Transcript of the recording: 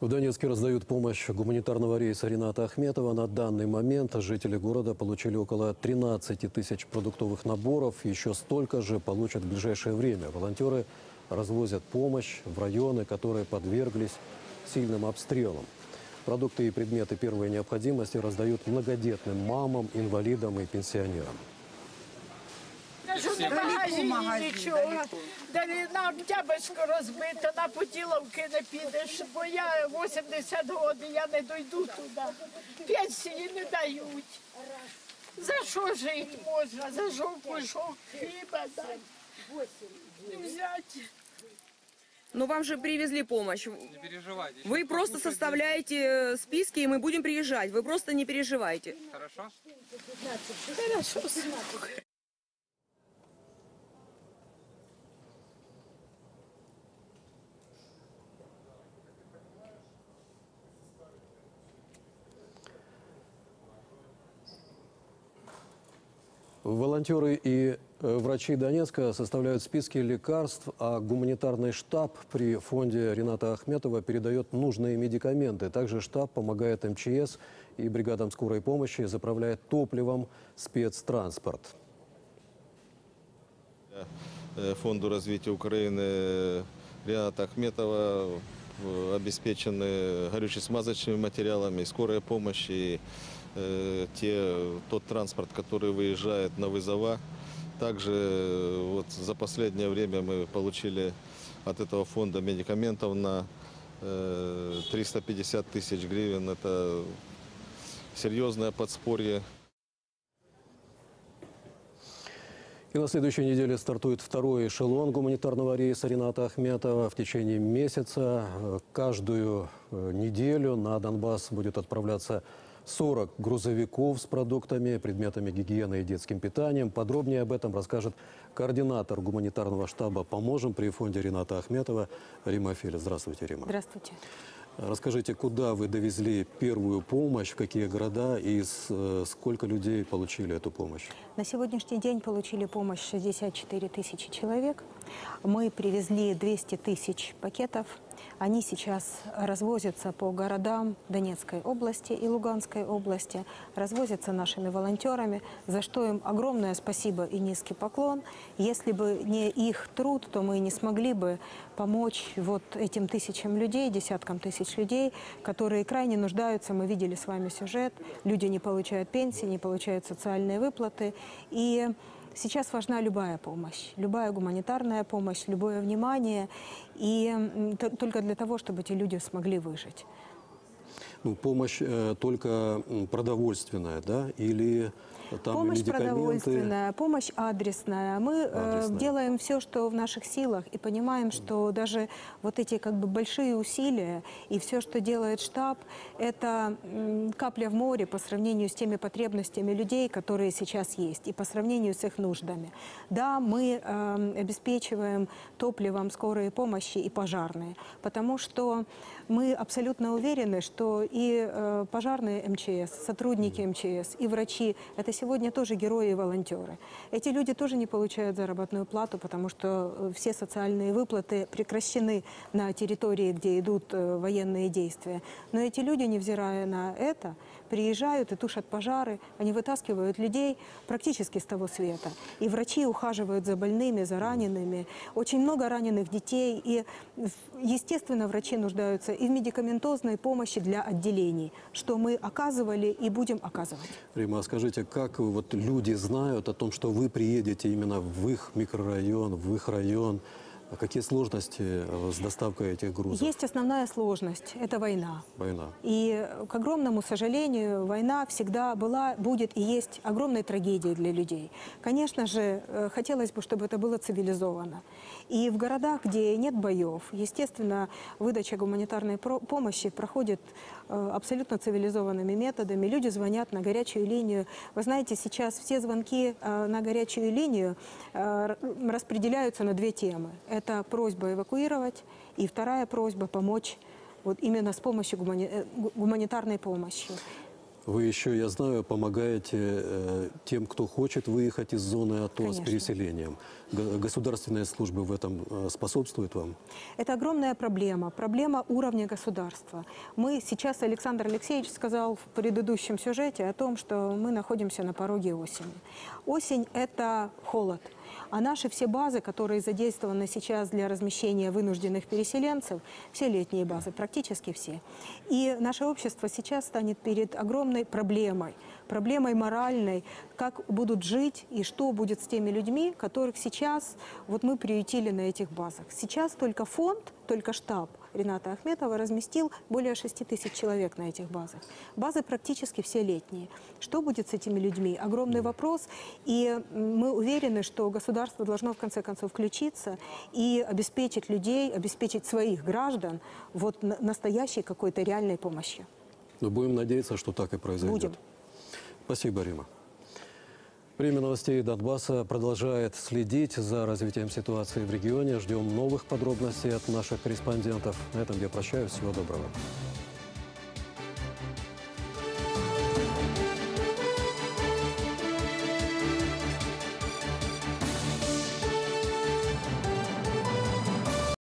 В Донецке раздают помощь гуманитарного рейса Рината Ахметова. На данный момент жители города получили около 13 тысяч продуктовых наборов. Еще столько же получат в ближайшее время. Волонтеры развозят помощь в районы, которые подверглись сильным обстрелам. Продукты и предметы первой необходимости раздают многодетным мамам, инвалидам и пенсионерам. В магазині нічого. На Октябрьську розбито, на Путіловки не підеш, бо я 80 років, я не дойду туди. Пенсії не дають. За що жити можна? За що кусок хліба дати? Не взяти. Но вам же привезли помощь. Не переживайте. Вы просто составляете списки, и мы будем приезжать. Вы просто не переживайте. Хорошо? Хорошо, сынок. Волонтеры и врачи Донецка составляют списки лекарств, а гуманитарный штаб при фонде Рината Ахметова передает нужные медикаменты. Также штаб помогает МЧС и бригадам скорой помощи, заправляет топливом спецтранспорт. Фонду развития Украины Рината Ахметова обеспечены горюче-смазочными материалами, скорая помощь и тот транспорт, который выезжает на вызова. Также вот за последнее время мы получили от этого фонда медикаментов на 350 тысяч гривен. Это серьезное подспорье. И на следующей неделе стартует второй эшелон гуманитарного рейса Рината Ахметова. В течение месяца каждую неделю на Донбасс будет отправляться 40 грузовиков с продуктами, предметами гигиены и детским питанием. Подробнее об этом расскажет координатор гуманитарного штаба «Поможем» при фонде Рината Ахметова Рима Фель. Здравствуйте, Рима. Здравствуйте. Расскажите, куда вы довезли первую помощь, в какие города и сколько людей получили эту помощь? На сегодняшний день получили помощь 64 тысячи человек. Мы привезли 200 тысяч пакетов. Они сейчас развозятся по городам Донецкой области и Луганской области, развозятся нашими волонтерами, за что им огромное спасибо и низкий поклон. Если бы не их труд, то мы не смогли бы помочь вот этим тысячам людей, десяткам тысяч людей, которые крайне нуждаются. Мы видели с вами сюжет. Люди не получают пенсии, не получают социальные выплаты. И сейчас важна любая помощь, любая гуманитарная помощь, любое внимание, и только для того, чтобы эти люди смогли выжить. Ну, помощь только продовольственная, да? Или там помощь медикаменты? Продовольственная, помощь адресная. Мы делаем все, что в наших силах, и понимаем, что даже вот эти как бы большие усилия и все, что делает штаб, это капля в море по сравнению с теми потребностями людей, которые сейчас есть, и по сравнению с их нуждами. Да, мы обеспечиваем топливом скорой помощи и пожарные, потому что мы абсолютно уверены, что и пожарные МЧС, сотрудники МЧС, и врачи – это сегодня тоже герои и волонтеры. Эти люди тоже не получают заработную плату, потому что все социальные выплаты прекращены на территории, где идут военные действия. Но эти люди, невзирая на это, приезжают и тушат пожары, они вытаскивают людей практически с того света. И врачи ухаживают за больными, за ранеными. Очень много раненых детей. И, естественно, врачи нуждаются и в медикаментозной помощи для отделений, что мы оказывали и будем оказывать. Рима, скажите, как вот люди знают о том, что вы приедете именно в их микрорайон, в их район? Какие сложности с доставкой этих грузов? Есть основная сложность – это война. Война. И, к огромному сожалению, война всегда была, будет и есть огромной трагедией для людей. Конечно же, хотелось бы, чтобы это было цивилизовано. И в городах, где нет боев, естественно, выдача гуманитарной помощи проходит абсолютно цивилизованными методами. Люди звонят на горячую линию. Вы знаете, сейчас все звонки на горячую линию распределяются на две темы. Это просьба эвакуировать, и вторая просьба помочь вот именно с помощью гуманитарной помощи. Вы еще, я знаю, помогаете тем, кто хочет выехать из зоны АТО с Конечно. переселением. Государственные службы в этом способствуют вам? Это огромная проблема, проблема уровня государства. Мы сейчас, Александр Алексеевич сказал в предыдущем сюжете о том, что мы находимся на пороге осени. Осень – это холод. А наши все базы, которые задействованы сейчас для размещения вынужденных переселенцев, все летние базы, практически все. И наше общество сейчас станет перед огромной проблемой моральной, как будут жить и что будет с теми людьми, которых сейчас вот мы приютили на этих базах. Сейчас только фонд, только штаб Рената Ахметова разместил более 6 тысяч человек на этих базах. Базы практически все летние. Что будет с этими людьми? Огромный вопрос. И мы уверены, что государство должно в конце концов включиться и обеспечить людей, обеспечить своих граждан вот настоящей какой-то реальной помощью. Но будем надеяться, что так и произойдет. Будем. Спасибо, Рима. Время новостей Донбасса продолжает следить за развитием ситуации в регионе. Ждем новых подробностей от наших корреспондентов. На этом я прощаюсь. Всего доброго.